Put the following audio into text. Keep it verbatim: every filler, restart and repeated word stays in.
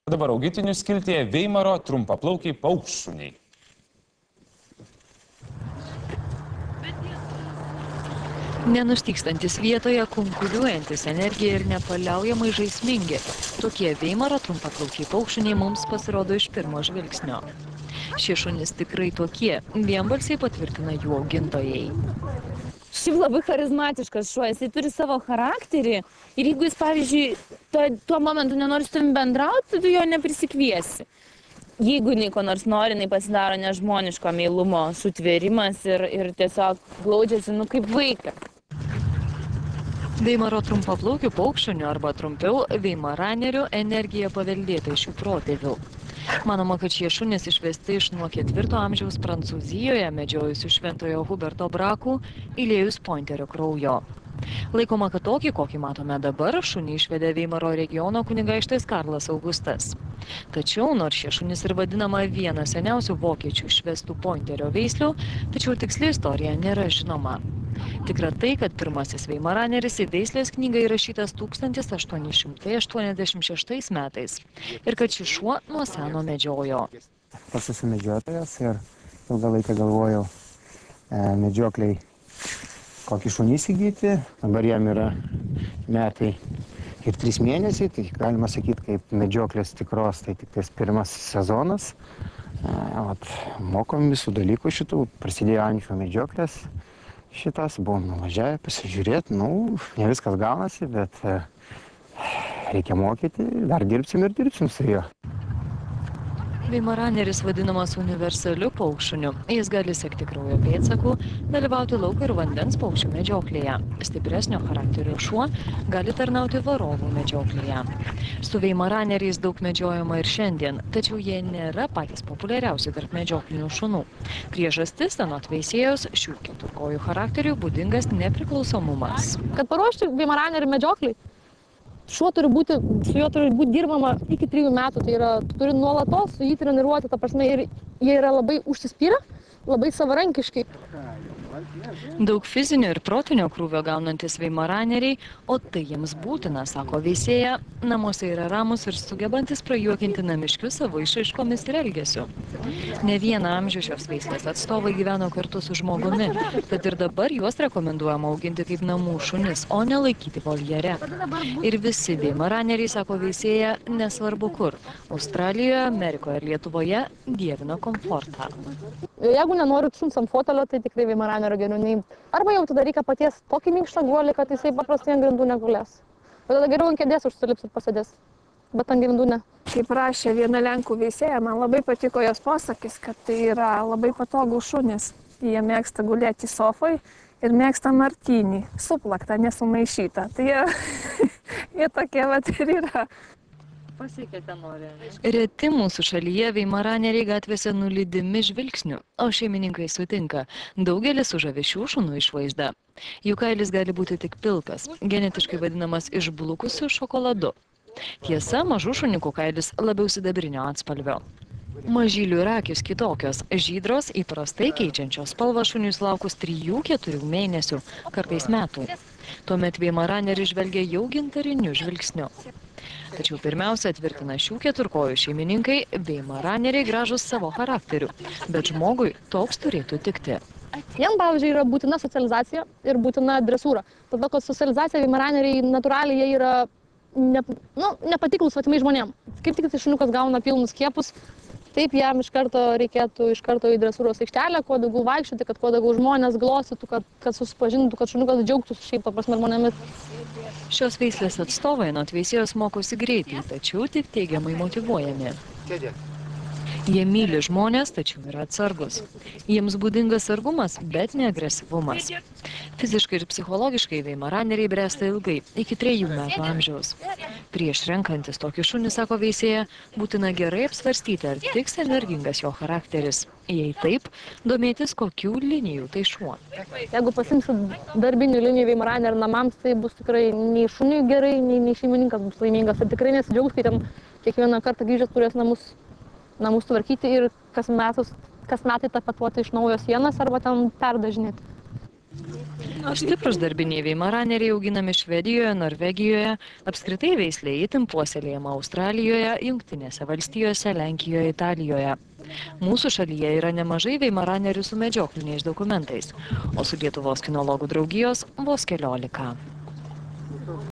Dabar augintinių skiltyje Veimaro trumpaplaukiai paukštšuniai. Nenustykstantis vietoje, kunkuliuojantis energija ir nepaliaujamai žaismingi. Tokie Veimaro trumpaplaukiai paukštšuniai mums pasirodo iš pirmo žvilgsnio. Šie šunys tikrai tokie, vienbalsiai patvirtina jų augintojai. Šiaip labai charizmatiškas šuo, jisai turi savo charakterį ir jeigu jis, pavyzdžiui, to, tuo momentu nenori su tavimi bendrauti, tu jo neprisikviesi. Jeigu jinai ko nors nori, jinai pasidaro nežmoniško meilumo sutvėrimas ir, ir tiesiog glaudžiasi, nu, kaip vaikas. Veimaro trumpaplaukių paukštšunių arba trumpiau Weimaranerių energija paveldėta iš jų protėvių. Manoma, kad šie šunys išvesti iš nuo ketvirto amžiaus Prancūzijoje medžiojusių šventojo Huberto brakų įliejus pointerio kraujo. Laikoma, kad tokį, kokį matome dabar, šunį išvedė Veimaro regiono kunigaikštis Karlas Augustas. Tačiau, nors šie šunys ir vadinama viena seniausių vokiečių išvestų pointerio veislių, tačiau tiksli istorija nėra žinoma. Tikra tai, kad pirmasis Weimaraneris į veislės knygą įrašytas tūkstantis aštuoni šimtai aštuoniasdešimt šeštais metais ir kad šis šuo nuo seno medžiojo. Pats esu medžiotojas ir ilgą laiką galvojau e, medžiokliai kokį šunį įsigyti. Dabar jam yra metai ir trys mėnesiai, tai galima sakyti, kaip medžioklės tikros, tai tik tais pirmas sezonas. E, vat, mokom visų dalykų šitų, prasidėjo ančių medžioklės. Šitas buvom nuvažiavę pasižiūrėti, nu, ne viskas gaunasi, bet e, reikia mokyti, dar dirbsim ir dirbsim su juo. Weimaraneris vadinamas universaliu paukštšuniu. Jis gali sekti kraujo pėdsakų, dalyvauti lauko ir vandens paukščių medžioklėje. Stipresnio charakterio šuo gali tarnauti varovų medžioklėje. Su Weimaraneriais daug medžiojama ir šiandien, tačiau jie nėra patys populiariausi tarp medžioklinių šunų. Priežastis, anot veisėjos, šių keturkojų charakterių būdingas nepriklausomumas. Kad paruošti Weimaranerių medžioklei, šuo turi būti, su juo turi būti dirbama iki trijų metų, tai yra, tu turi nuolatos su jį treniruoti, ta prasme, ir jie yra labai užsispyrę, labai savarankiškai. Daug fizinio ir protinio krūvio gaunantis Weimaraneriai, o tai jiems būtina, sako veisėja, namuose yra ramus ir sugebantis prajuokinti namiškius savo išraiškomis ir elgesiu. Ne vieną amžių šios veislės atstovai gyveno kartu su žmogumi, tad ir dabar juos rekomenduojama auginti kaip namų šunis, o ne laikyti voljere. Ir visi Weimaraneriai, sako veisėja, nesvarbu kur – Australijoje, Amerikoje ir Lietuvoje dievina komfortą. Jeigu nenorit šuns ant fotelio, tai tikrai Weimaranerio geriau neimti. Arba jau tada reikia paties tokį minkštą guolį, kad jisai paprastai ant grindų negulės. O tada geriau ant kėdės užsilips ir pasėdės, bet ant grindų ne. Kaip rašė viena lenkų veisėja, man labai patiko jos posakis, kad tai yra labai patogų šunis. Jie mėgsta gulėti sofai ir mėgsta martinį, suplaktą, nesumaišytą. Tai jie, jie tokie vat ir yra. Pasiekėte norę. Reti mūsų šalyje Weimaraneriai gatvėse nulydimi žvilgsniu, o šeimininkai sutinka. Daugelis sužavi šių šunų išvaizdą. Jų kailis gali būti tik pilkas, genetiškai vadinamas išblukusiu šokoladu. Tiesa, mažų šuniukų kailis labiau sidabrinio atspalvio. Mažylių ir akys kitokios, žydros, įprastai keičiančios spalvą šuniui sulaukus trijų keturių mėnesių, kartais metų. Tuomet Weimaraneris žvelgia jau gintariniu žvilgsniu. Tačiau pirmiausia, tvirtina šių keturkojų šeimininkai, Weimaraneriai gražus savo charakteriu, bet žmogui toks turėtų tikti. Jiem, pavyzdžiui, yra būtina socializacija ir būtina dresūra. Tada, kad socializacija Weimaraneriai natūraliai jie yra ne, nu, nepatiklus svetimai žmonėm. Kaip tik tai šuniukas gauna pilnus skiepus, taip jam iš karto reikėtų iš karto į dresūros aikštelę, kuo daugiau vaikščioti, kad kuo daugiau žmonės glostytų, kad, kad susipažintų, kad šuniukas džiaugtųsi šiaip paprasme žmonėmis. Šios veislės atstovai anot veisėjos mokosi greitai, tačiau tik teigiamai motyvuojami. Jie myli žmonės, tačiau yra atsargus. Jiems būdingas sargumas, bet ne agresyvumas. Fiziškai ir psichologiškai Weimaraneriai bręsta ilgai, iki trejų metų amžiaus. Prieš renkantis tokį šunį, sako veisėja, būtina gerai apsvarstyti, ar tiks energingas jo charakteris. Jei taip, domėtis, kokių linijų tai šuo. Jeigu pasimsiu darbinių linijų Weimaranerių namams, tai bus tikrai nei šuniui gerai, nei, nei šeimininkas bus laimingas. Ir tikrai nesidžiaugs, kai ten kiekvieną kartą grįžęs turės namus, namus tvarkyti ir kas, metus, kas metai tapetuoti iš naujo sienas arba ten perdažinėti. Stiprus darbiniai veimaraneriai auginami Švedijoje, Norvegijoje, apskritai veislė itin puoselėjama Australijoje, Jungtinėse valstijose, Lenkijoje, Italijoje. Mūsų šalyje yra nemažai veimaranerių su medžiokliniais dokumentais, o su Lietuvos kinologų draugijos vos keliolika.